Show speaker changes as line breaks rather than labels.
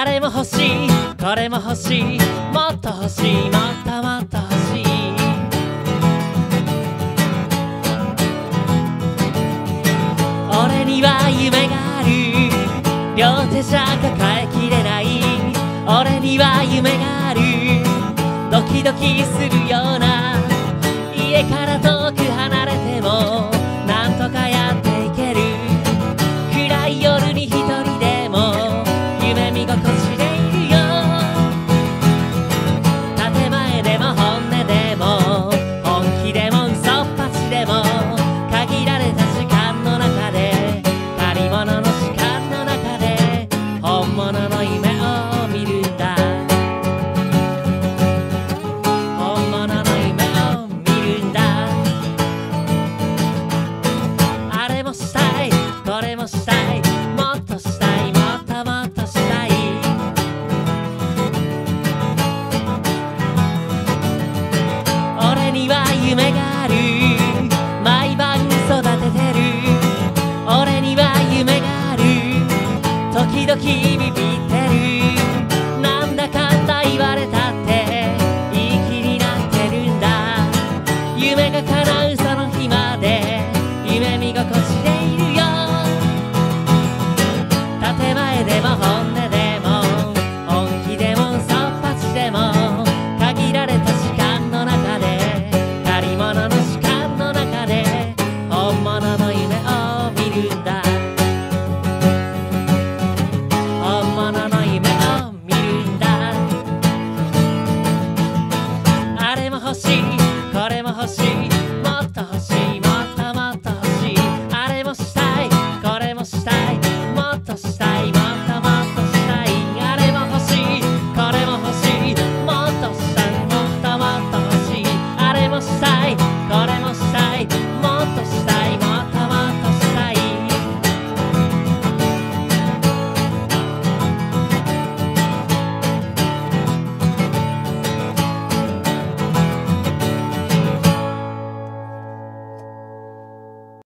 あれも欲しいこれも欲しいもっと欲しいもっともっと欲しい俺には夢がある両手じゃ抱えきれない俺には夢があるドキドキするような家から遠く離れてもなんとかやっていける暗い夜に一人でも夢見心地でいるよ建前でも本音でも本気でも嘘っぱちでも限られた時間の中で借り物の時間の中で本物の夢を見るんだ本物の夢を見るんだあれもしたいこれもしたい